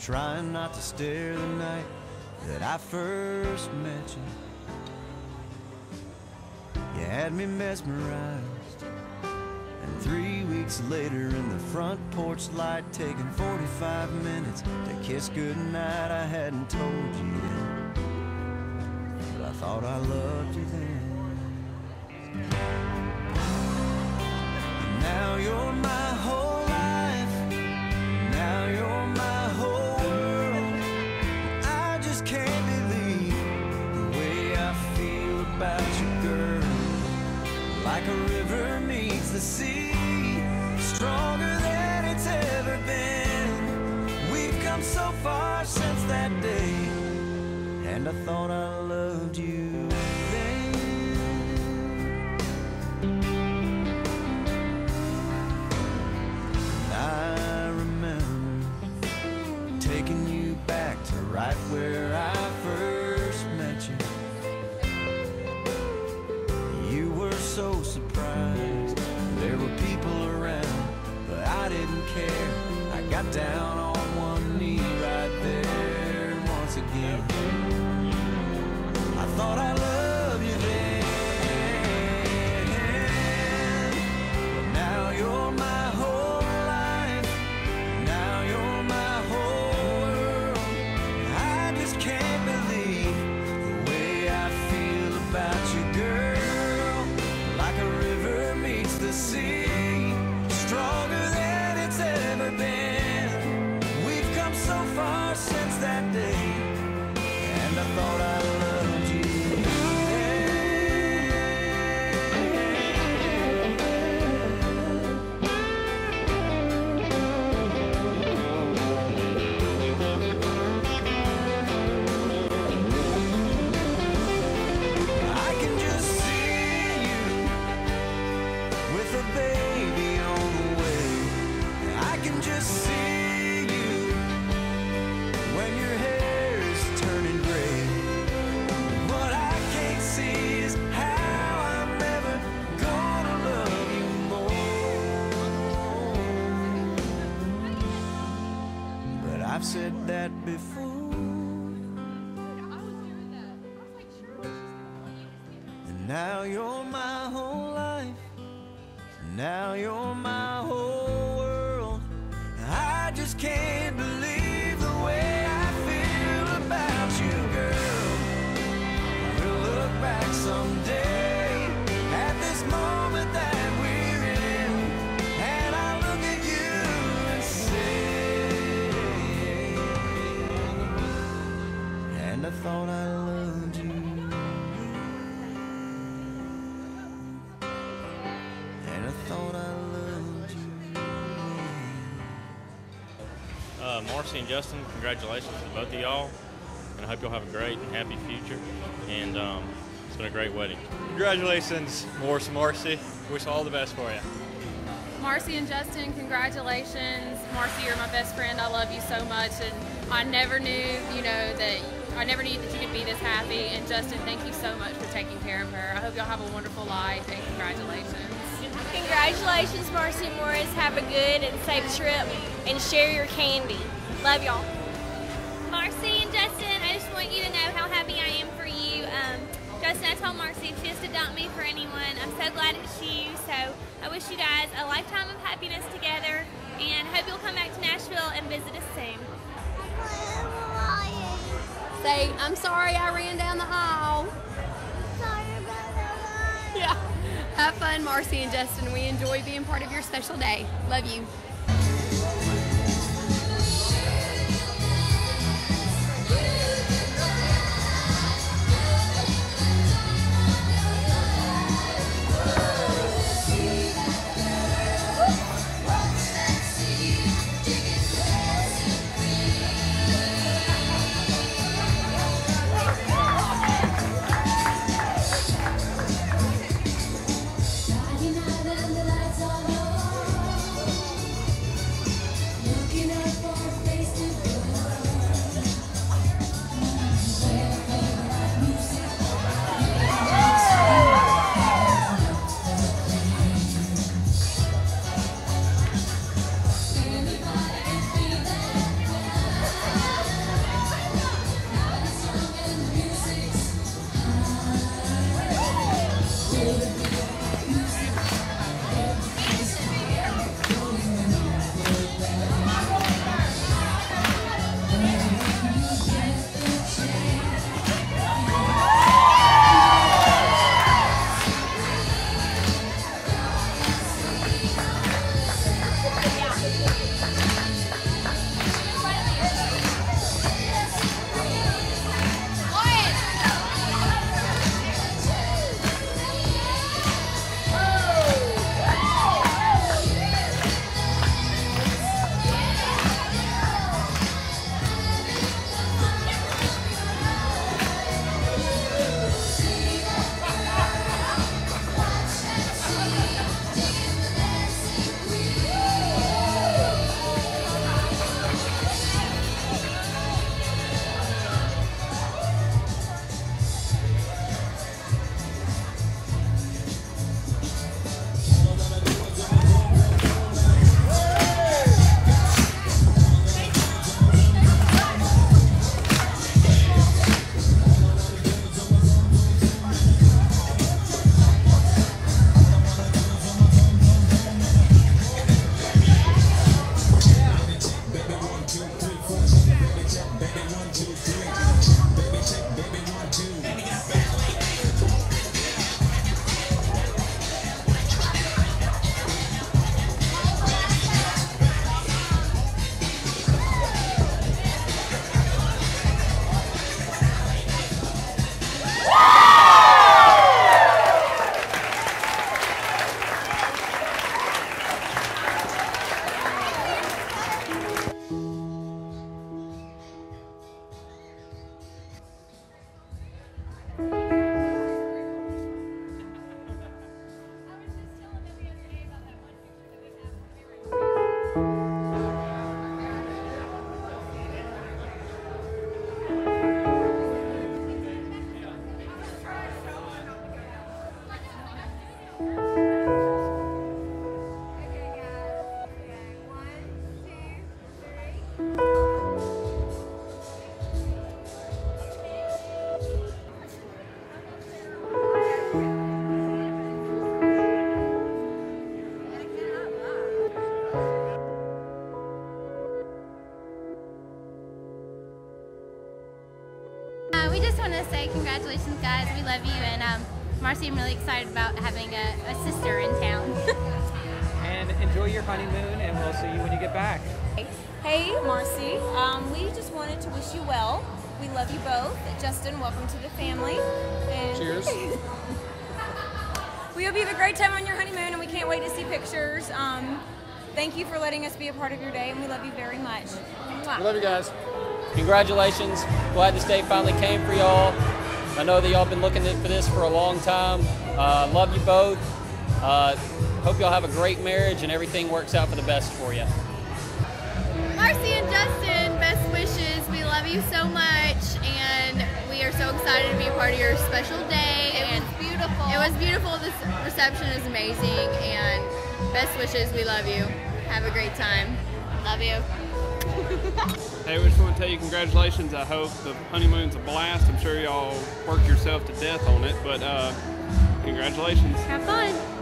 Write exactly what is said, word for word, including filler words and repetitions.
trying not to stare the night that I first met you. You had me mesmerized, and three weeks later in the front porch light, taking forty-five minutes to kiss goodnight, I hadn't told you yet, but I thought I loved you then. Now you're my whole life, now you're my whole world. I just can't believe the way I feel about you, girl. Like a river meets the sea, stronger than it's ever been. We've come so far since that day, and I thought I loved you then. I remember taking you back to right where I first met you. You were so surprised, there were people around, but I didn't care. I got down on one knee right there, and once again I thought I loved you then. But now you're my whole life, now you're my whole world. I just can't believe the way I feel about you, girl. Like a river meets the sea, stronger than it's ever been. We've come so far since that day, and I thought I loved you I can just see you with a baby on the way. I can just see you when your hair is turning gray. What I can't see is how I'm never gonna love you more. But I've said that before. And now you're my whole life, now you're my whole world. I just can't believe the way I feel about you, girl. We'll look back someday at this moment that we're in, and I'll look at you and say, and I thought I loved you, and I thought I loved you. Uh, Marcy and Justin, congratulations to both of y'all, and I hope y'all have a great and happy future. And um, it's been a great wedding. Congratulations, Morris and Marcy. Wish all the best for you. Marcy and Justin, congratulations. Marcy, you're my best friend. I love you so much, and I never knew, you know, that I never knew that you could be this happy. And Justin, thank you so much for taking care of her. I hope y'all have a wonderful life, and congratulations. Congratulations, Marcy and Morris. Have a good and safe trip, and share your candy. Love y'all. Marcy and Justin, I just want you to know how happy I am for you. Um, Justin, I told Marcy if she has to dump me for anyone, I'm so glad it's you. So I wish you guys a lifetime of happiness together, and hope you'll come back to Nashville and visit us soon. Say, I'm sorry I ran down the aisle. Yeah. Have fun, Marcy and Justin. We enjoy being part of your special day. Love you. want to say congratulations, guys. We love you, and um, Marcy, I'm really excited about having a, a sister in town. And enjoy your honeymoon, and we'll see you when you get back. Hey, Marcy. Um, we just wanted to wish you well. We love you both. Justin, welcome to the family. And Cheers. We hope you have a great time on your honeymoon, and we can't wait to see pictures. Um, thank you for letting us be a part of your day, and we love you very much. Mwah. We love you guys. Congratulations. Glad this day finally came for y'all. I know that y'all been looking for this for a long time. Uh, love you both. Uh, hope y'all have a great marriage and everything works out for the best for you. Marcy and Justin, best wishes. We love you so much, and we are so excited to be a part of your special day. It and was beautiful. It was beautiful. This reception is amazing, and best wishes. We love you. Have a great time. Love you. Hey, we just want to tell you congratulations. I hope the honeymoon's a blast. I'm sure y'all work yourself to death on it, but uh, congratulations. Have fun.